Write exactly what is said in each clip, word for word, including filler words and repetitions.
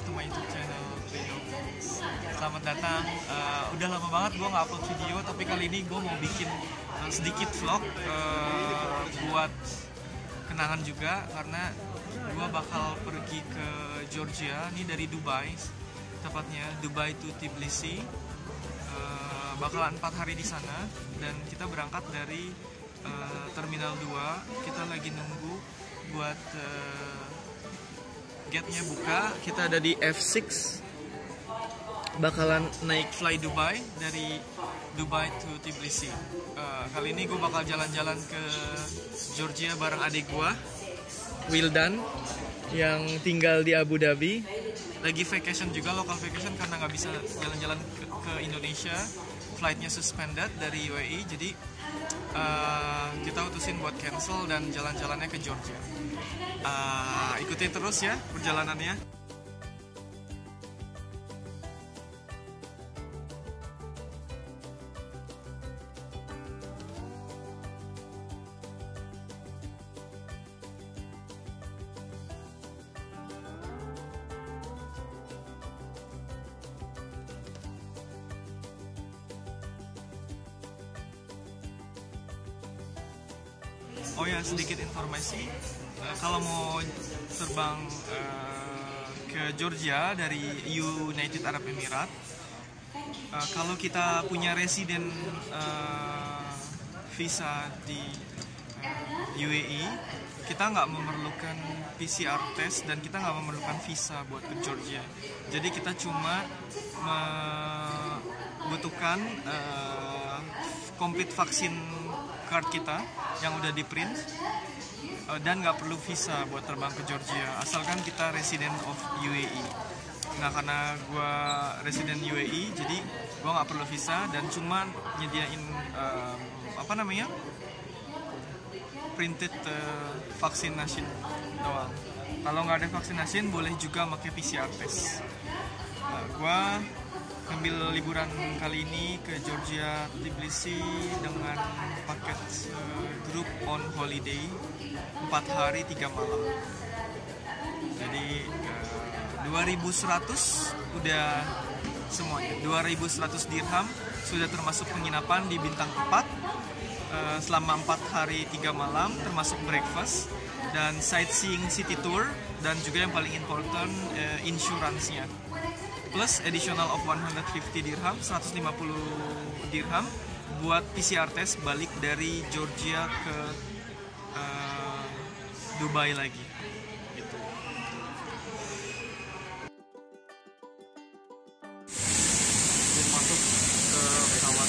to my YouTube channel Rio. Selamat datang. Uh, udah lama banget gue nggak upload video, tapi kali ini gue mau bikin uh, sedikit vlog uh, buat kenangan juga, karena gue bakal pergi ke Georgia. Ini dari Dubai, tepatnya Dubai to Tbilisi. Uh, bakalan empat hari di sana, dan kita berangkat dari uh, Terminal dua. Kita lagi nunggu buat uh, gate-nya buka. Kita ada di F enam, bakalan naik fly Dubai dari Dubai to Tbilisi. Uh, kali ini gue bakal jalan-jalan ke Georgia bareng adik gue, Wildan, yang tinggal di Abu Dhabi. Lagi vacation juga, local vacation, karena nggak bisa jalan-jalan ke, ke Indonesia. Flightnya suspended dari U A E, jadi uh, kita utusin buat cancel dan jalan-jalannya ke Georgia. Uh, ikutin terus ya perjalanannya. Oh ya, sedikit informasi, uh, kalau mau terbang uh, ke Georgia dari United Arab Emirates, uh, kalau kita punya residen uh, visa di uh, U A E, kita nggak memerlukan P C R test dan kita nggak memerlukan visa buat ke Georgia. Jadi kita cuma membutuhkan uh, complete vaksin card kita yang udah di print, uh, dan nggak perlu visa buat terbang ke Georgia, asalkan kita resident of U A E. Nah, karena gue resident U A E, jadi gue nggak perlu visa dan cuma nyediain uh, apa namanya printed uh, vaksinasi doang. Kalau nggak ada vaksinasi, boleh juga pakai P C R test. Uh, gue ambil liburan kali ini ke Georgia, Tbilisi dengan paket uh, grup on holiday empat hari tiga malam. Jadi uh, dua ribu seratus udah semuanya. dua ribu seratus dirham sudah termasuk penginapan di bintang empat uh, selama empat hari tiga malam, termasuk breakfast dan sightseeing city tour, dan juga yang paling important uh, insurance-nya. Plus additional of one hundred fifty dirham, seratus lima puluh dirham buat P C R test balik dari Georgia ke uh, Dubai lagi. Gitu. Masuk ke pesawat.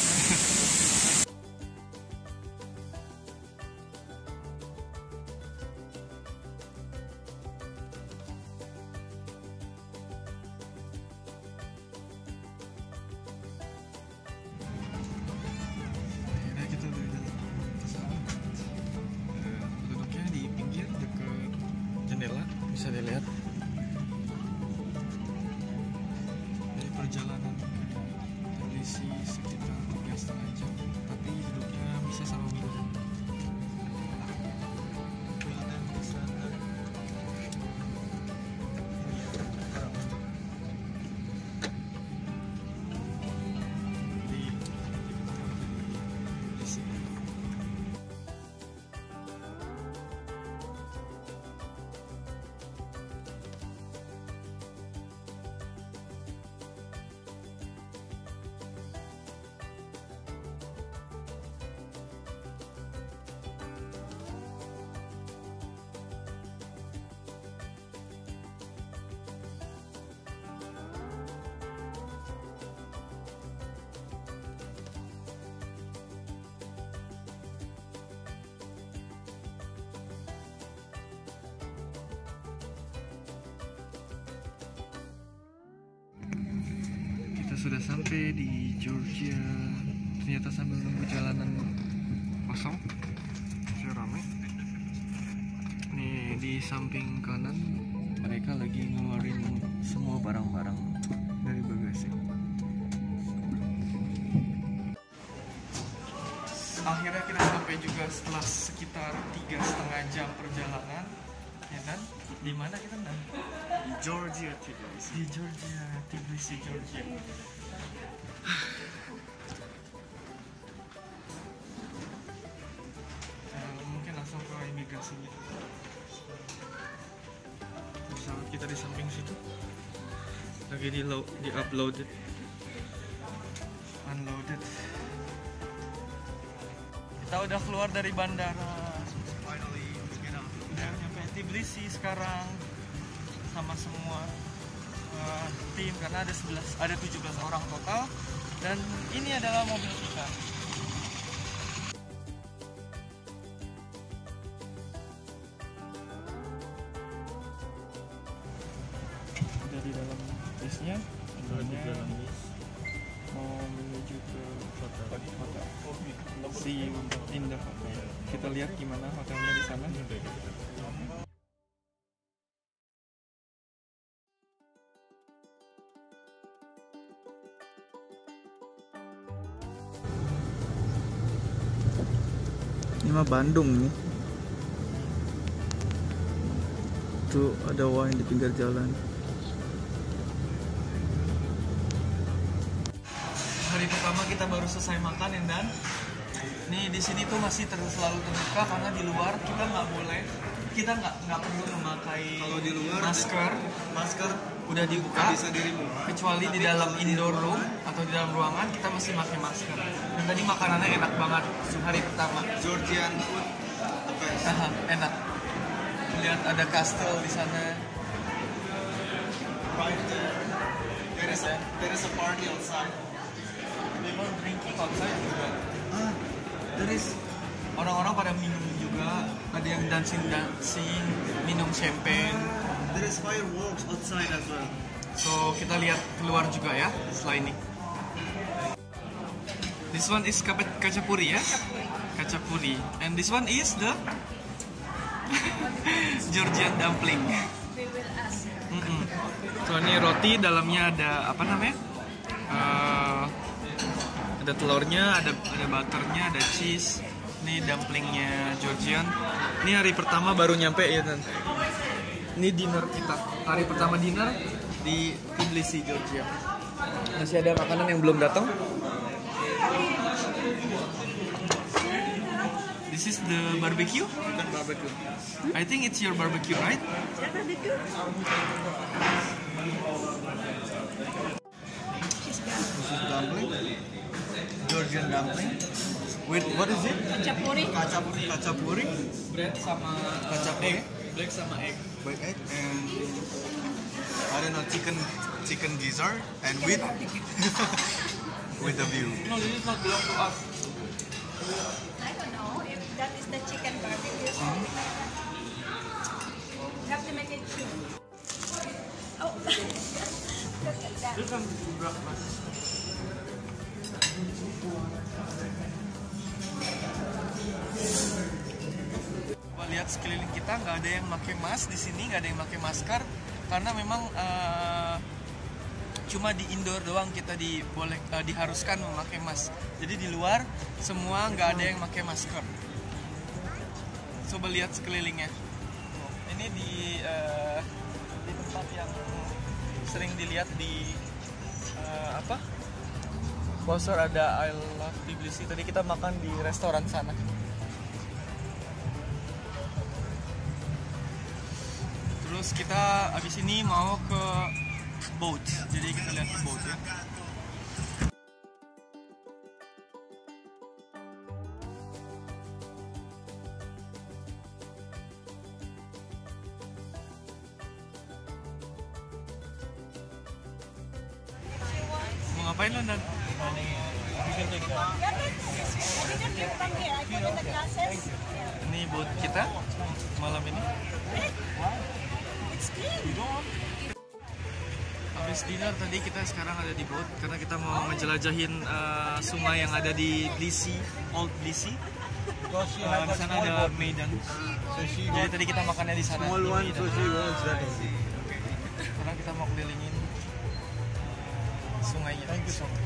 Bisa dilihat dari perjalanan ke Tbilisi sekitar tiga setengah jam, tapi duduknya bisa sama Wildan. Wildan di sana. Di Tbilisi. Sudah sampai di Georgia. Ternyata sambil nunggu jalanan kosong, masih ramai. Nih di samping kanan mereka lagi ngeluarin semua barang-barang dari bagasi. Akhirnya kita sampai juga setelah sekitar tiga setengah jam perjalanan. Ya kan? Di mana kita Dan? Di Georgia, Tbilisi. Di Georgia, Tbilisi, Georgia. Uh, mungkin langsung ke imigrasinya. Pesawat kita di samping situ. Lagi di load, di uploaded, unloaded. Kita udah keluar dari bandara. Finally, let's get out. Udah nyampe Tbilisi sekarang sama semua uh, tim, karena ada sebelas, ada tujuh belas orang total, dan ini adalah mobil kita. Udah di dalam bisnya, mau menuju ke hotel. hotel. See you in the hotel. Kita lihat gimana hotelnya di sana. Ini mah Bandung nih. Tuh ada wine di pinggir jalan. Hari pertama kita baru selesai makan ya Dan. Nih di sini tuh masih terus selalu terbuka karena di luar kita nggak boleh, kita nggak nggak perlu memakai Kalau di luar masker, masker udah dibuka. bisa dirimu. Kecuali di dalam indoor room atau di dalam ruangan kita masih pakai masker. Dan tadi makanannya enak banget hari pertama. Georgian food, the best. Aha, enak. Lihat ada kastel di sana. Right there. There is a there is a party outside. People drinking outside juga. Ah, there is. Orang-orang pada minum juga. Ada yang dancing dancing, minum champagne. There is fireworks outside as well. So kita lihat keluar juga ya setelah ini. This one is kachapuri ya? Kachapuri. And this one is the Georgian dumpling. Mm -mm. So ini roti, dalamnya ada apa namanya? Uh, ada telurnya, ada ada butternya, ada cheese. Ini dumplingnya Georgian. Ini hari pertama baru nyampe ya Dan. Ini dinner kita. Hari pertama dinner di Tbilisi, Georgia. Masih ada makanan yang belum datang. This is the barbecue. Bukan barbecue. I think it's your barbecue, right? This is dumpling. Georgian dumpling. With what is it? Kachapuri. Kachapuri. Kachapuri. Bread sama Kachapuri. Bread sama egg. With egg and I don't know chicken chicken gizzard and with with the view. No, this is not belong to us. I don't know if that is the chicken barbecue. You have to make it cute. Oh, look at that. This one is breakfast. Lihat sekeliling kita nggak ada yang pakai mask di sini, nggak ada yang pakai masker karena memang uh, cuma di indoor doang kita diboleh uh, diharuskan memakai mask. Jadi di luar semua nggak ada yang pakai masker. Coba lihat sekelilingnya. Ini di uh, di tempat yang sering dilihat di uh, apa? Poster ada I Love Tbilisi. Tadi kita makan di restoran sana. Terus kita abis ini mau ke boat, jadi kita lihat ke boat ya. Mau ngapain lo Dan? Ini boat kita malam ini. Habis dinner tadi kita sekarang ada di boat karena kita mau ngejelajahin uh, sungai yang ada di Tbilisi, Old Tbilisi. Uh, di sana ada Maidan. Jadi tadi kita makannya di sana. Small one, Di so she wants that. Karena kita mau kelilingin sungainya. Thank you so much.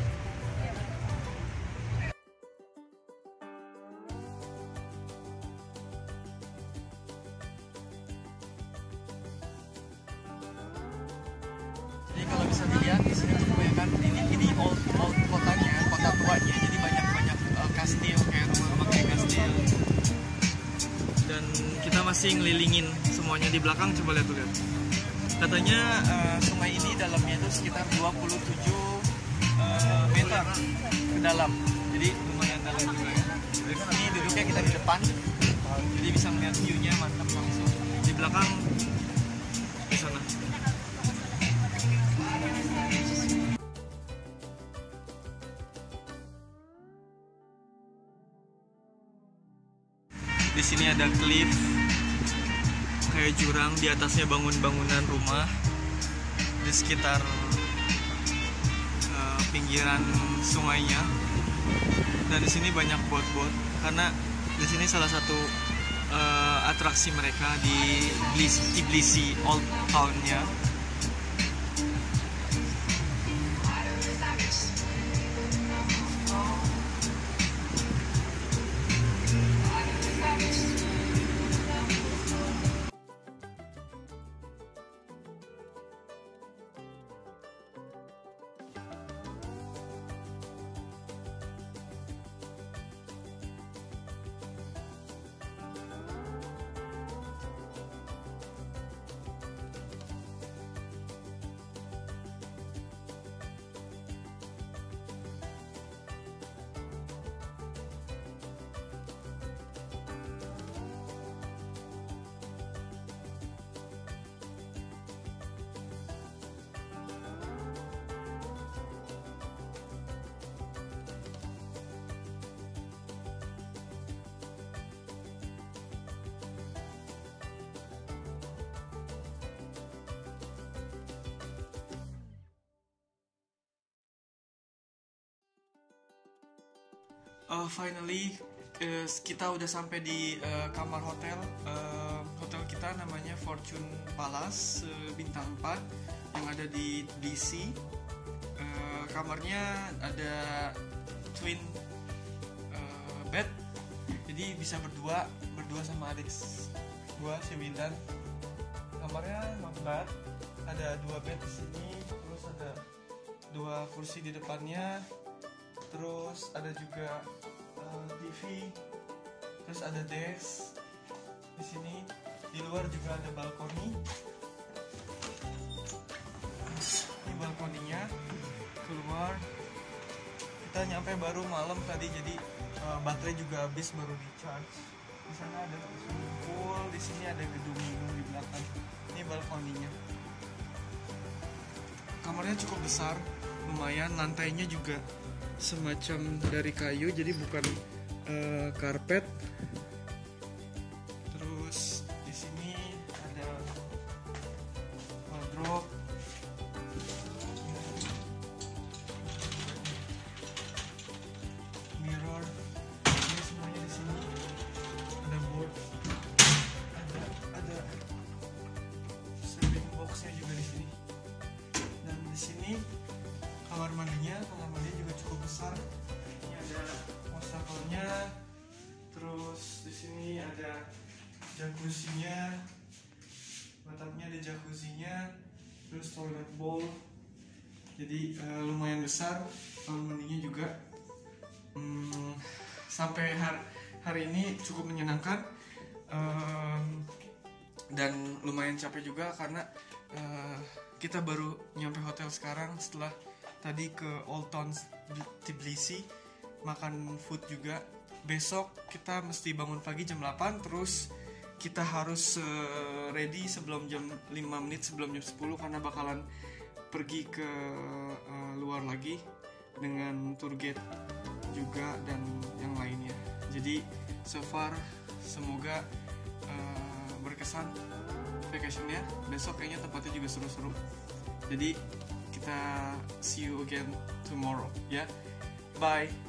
bisa dilihat di sini kebanyakan ini ini old old kotanya, kota tuanya, jadi banyak banyak uh, kastil kayak rumah-rumah kayak kastil. Dan kita masih ngelilingin semuanya di belakang, coba lihat tuh lihat. Katanya uh, sungai ini dalamnya itu sekitar dua puluh tujuh uh, meter ke dalam, jadi lumayan dalam juga ya. Dari sini duduknya kita di depan, jadi bisa melihat view-nya mantap langsung. Di belakang di sana. Di sini ada cliff kayak jurang, di atasnya bangun-bangunan rumah di sekitar uh, pinggiran sungainya. Dan di sini banyak bot-bot karena di sini salah satu uh, atraksi mereka di Tbilisi Old Town-nya. Uh, finally uh, kita udah sampai di uh, kamar hotel. Uh, hotel kita namanya Fortune Palace uh, bintang empat yang ada di D C. Uh, kamarnya ada twin uh, bed, jadi bisa berdua berdua sama adik gua si Wildan. Kamarnya not bad, ada dua bed di sini, terus ada dua kursi di depannya. Terus ada juga uh, T V, terus ada desk di sini. Di luar juga ada balkoni. Ini balkoninya keluar. Kita nyampe baru malam tadi, jadi uh, baterai juga habis, baru di charge. Di sana ada swimming pool, di sini ada gedung minum di belakang. Ini balkoninya. Kamarnya cukup besar, lumayan. Lantainya juga semacam dari kayu, jadi bukan uh, karpet. Terus di sini ada wardrobe, mirror, ini semuanya di sini. Ada board, ada ada sleeping boxnya juga di sini. Dan di sini kamar mandinya, kamar mandinya juga cukup besar. Ini ada wastafelnya, terus di sini ada jacuzzinya, bathtubnya ada jacuzzinya, terus toilet bowl. Jadi uh, lumayan besar kamar mandinya juga. Hmm, sampai hari, hari ini cukup menyenangkan um, dan lumayan capek juga karena uh, kita baru nyampe hotel sekarang setelah tadi ke Old Town Tbilisi, makan food juga. Besok kita mesti bangun pagi jam delapan, terus kita harus uh, ready sebelum jam lima menit sebelum jam sepuluh karena bakalan pergi ke uh, luar lagi dengan tour guide juga dan yang lainnya. Jadi so far semoga uh, berkesan vacationnya. Besok kayaknya tempatnya juga seru-seru. Jadi kita see you again tomorrow, ya. Yeah? Bye.